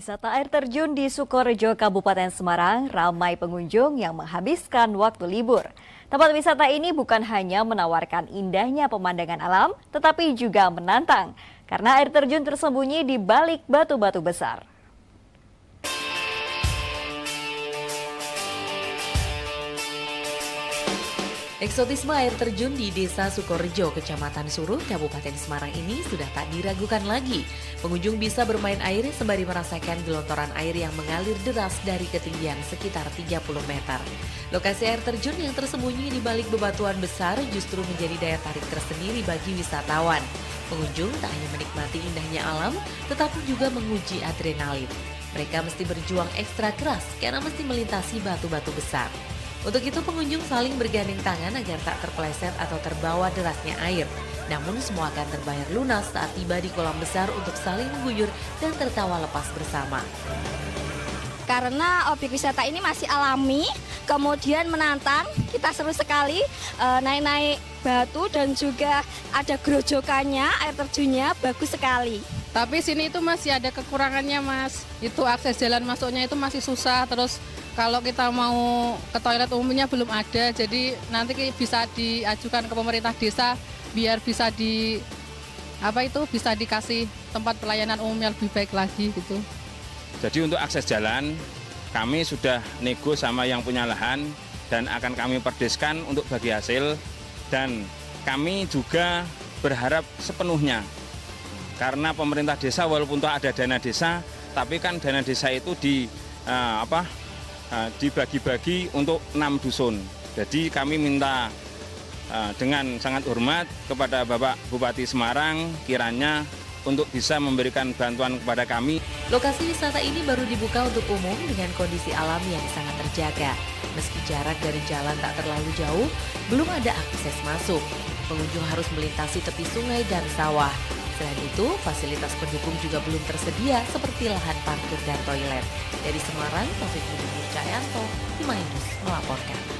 Wisata air terjun di Sukorejo, Kabupaten Semarang, ramai pengunjung yang menghabiskan waktu libur. Tempat wisata ini bukan hanya menawarkan indahnya pemandangan alam, tetapi juga menantang, karena air terjun tersembunyi di balik batu-batu besar. Eksotisme air terjun di Desa Sukorejo, Kecamatan Suruh, Kabupaten Semarang ini sudah tak diragukan lagi. Pengunjung bisa bermain air sembari merasakan gelontoran air yang mengalir deras dari ketinggian sekitar 30 meter. Lokasi air terjun yang tersembunyi di balik bebatuan besar justru menjadi daya tarik tersendiri bagi wisatawan. Pengunjung tak hanya menikmati indahnya alam, tetapi juga menguji adrenalin. Mereka mesti berjuang ekstra keras karena mesti melintasi batu-batu besar. Untuk itu pengunjung saling bergandeng tangan agar tak terpeleset atau terbawa derasnya air. Namun semua akan terbayar lunas saat tiba di kolam besar untuk saling mengguyur dan tertawa lepas bersama. Karena objek wisata ini masih alami, kemudian menantang, kita seru sekali naik-naik batu dan juga ada gerojokannya, air terjunnya bagus sekali. Tapi sini itu masih ada kekurangannya Mas, itu akses jalan masuknya itu masih susah, terus kalau kita mau ke toilet umumnya belum ada, jadi nanti bisa diajukan ke pemerintah desa biar bisa bisa dikasih tempat pelayanan umum yang lebih baik lagi gitu. Jadi untuk akses jalan kami sudah nego sama yang punya lahan dan akan kami perdeskan untuk bagi hasil, dan kami juga berharap sepenuhnya karena pemerintah desa walaupun ada dana desa, tapi kan dana desa itu dibagi-bagi untuk 6 dusun. Jadi kami minta dengan sangat hormat kepada Bapak Bupati Semarang kiranya untuk bisa memberikan bantuan kepada kami. Lokasi wisata ini baru dibuka untuk umum dengan kondisi alam yang sangat terjaga. Meski jarak dari jalan tak terlalu jauh, belum ada akses masuk. Pengunjung harus melintasi tepi sungai dan sawah. Selain itu, fasilitas pendukung juga belum tersedia seperti lahan parkir dan toilet. Dari Semarang, Taufik Budi Cahyanto, Himayu News melaporkan.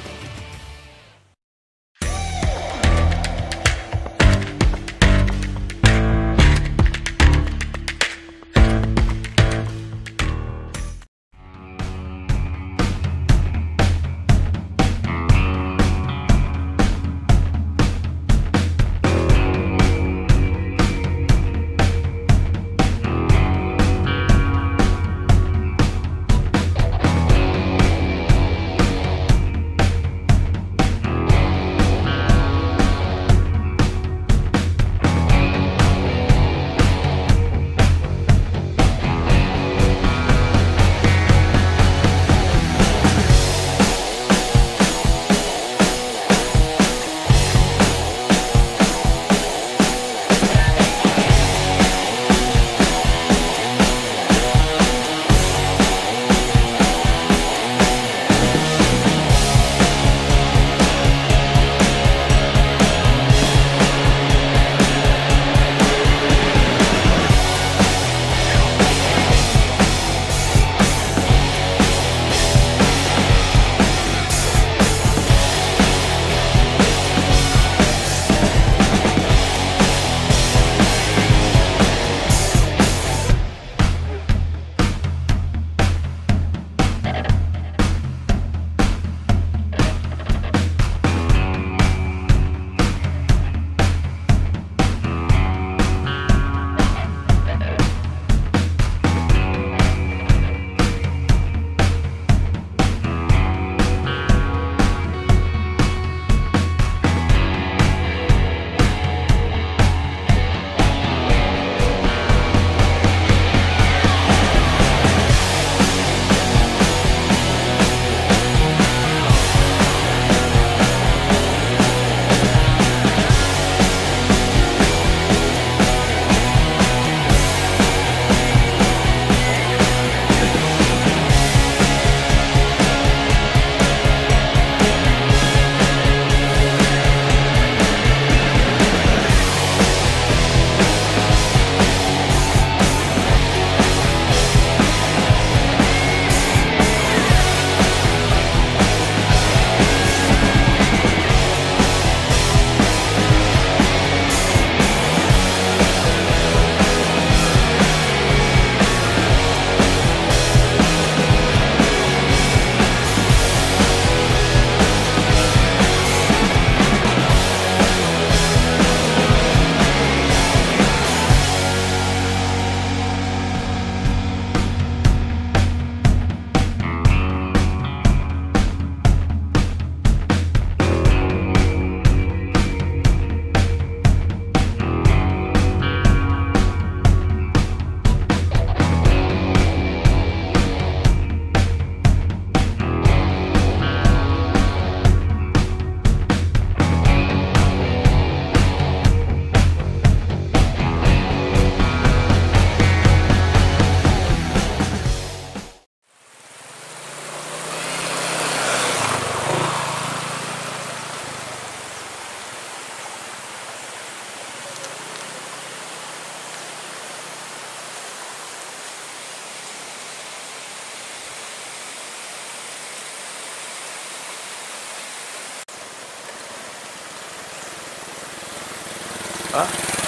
Hah?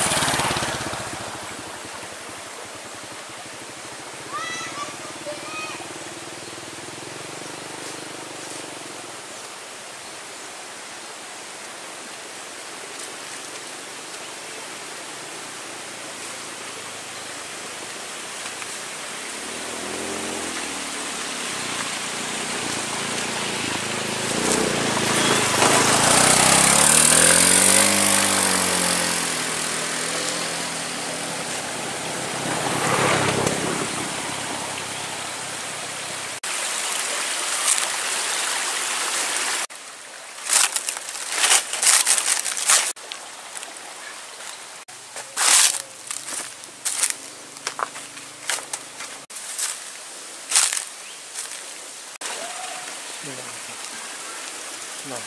No.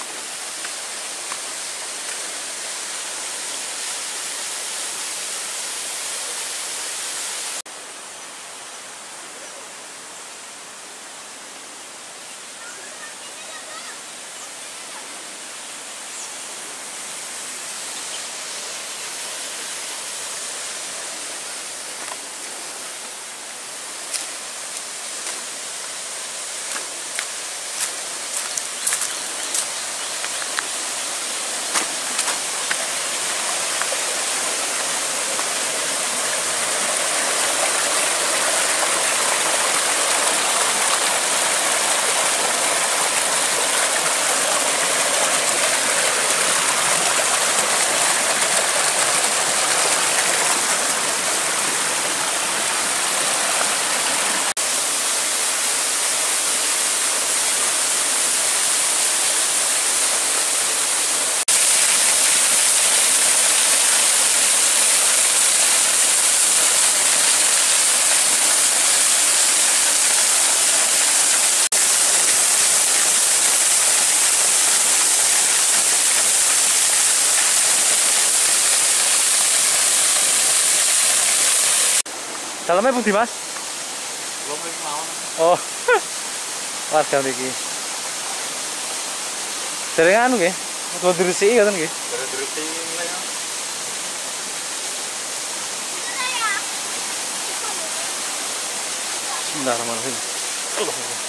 Dalamnya pundi, Mas? Belum lagi mau. Oh. Warga mriki. Dereng anu nggih. Kudu diresiki ngoten nggih. Dari mulai ya. Bismillahirrahmanirrahim. Allah.